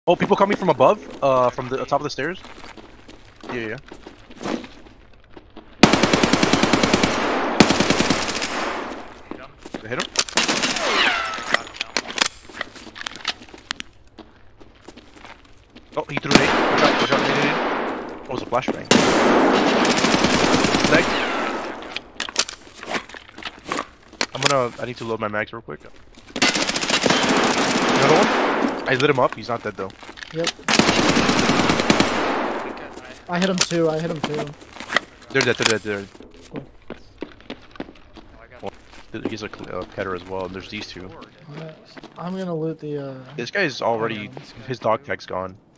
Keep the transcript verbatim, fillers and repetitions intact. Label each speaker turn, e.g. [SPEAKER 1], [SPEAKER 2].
[SPEAKER 1] Oh, people coming from above? Uh, from the top of the stairs? Yeah, yeah. Hit him? Hit him? Oh, he threw an eight. Watch out, watch out, eight, eight, eight. Oh, it was a flashbang. Leg. I'm gonna, I need to load my mags real quick. Another one? I lit him up, he's not dead though.
[SPEAKER 2] Yep. I hit him too, I hit him too.
[SPEAKER 1] They're dead, they're dead, they're dead.
[SPEAKER 2] Cool.
[SPEAKER 1] Well, he's a uh, cutter as well, and there's these two.
[SPEAKER 2] Uh, I'm gonna loot the uh...
[SPEAKER 1] This guy's already, his dog tag's gone.